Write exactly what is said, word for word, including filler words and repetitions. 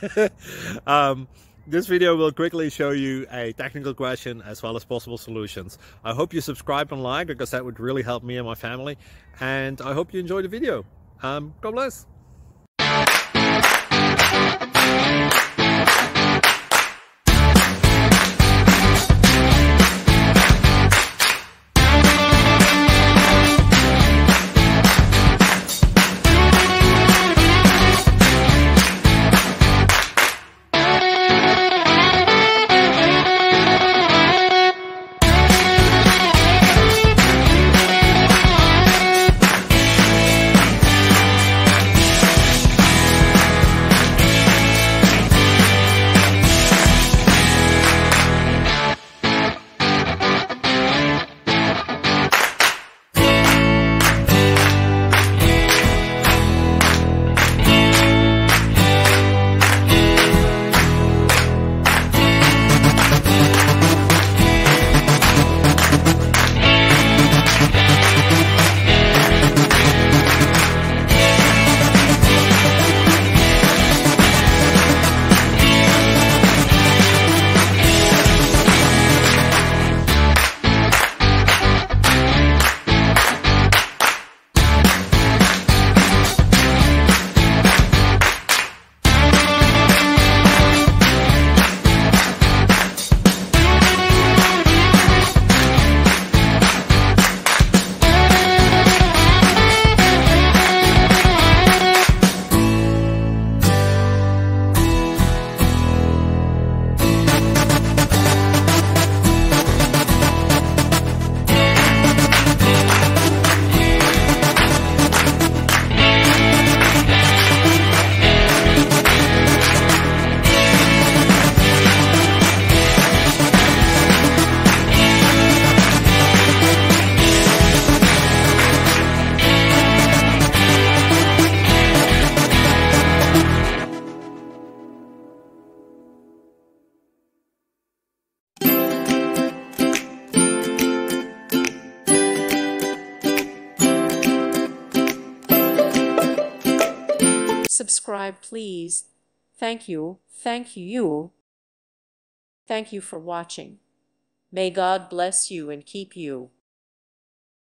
um, this video will quickly show you a technical question as well as possible solutions. I hope you subscribe and like, because that would really help me and my family. And I hope you enjoy the video. Um, God bless. Subscribe, please. Thank you. Thank you. Thank you for watching. May God bless you and keep you.